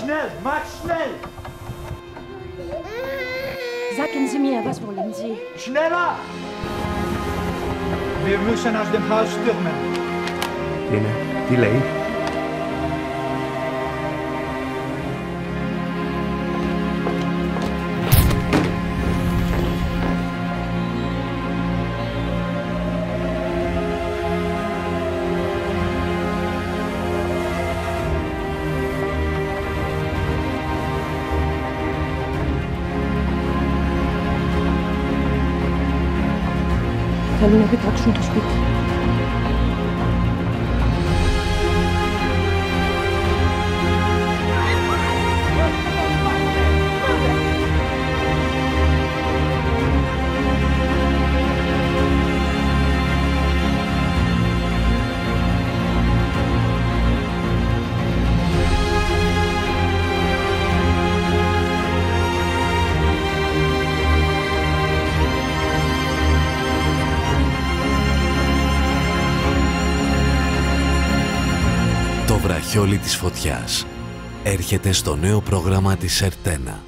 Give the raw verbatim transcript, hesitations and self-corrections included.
schnell, mach schnell! Sagen Sie mir, was wollen Sie? Schneller! Wir müssen aus dem Haus stürmen. Τι είναι, τι λέει? Θέλουν να πετάξουν το σπίτι. Το βραχιόλι της φωτιάς έρχεται στο νέο πρόγραμμα της Ερτένα.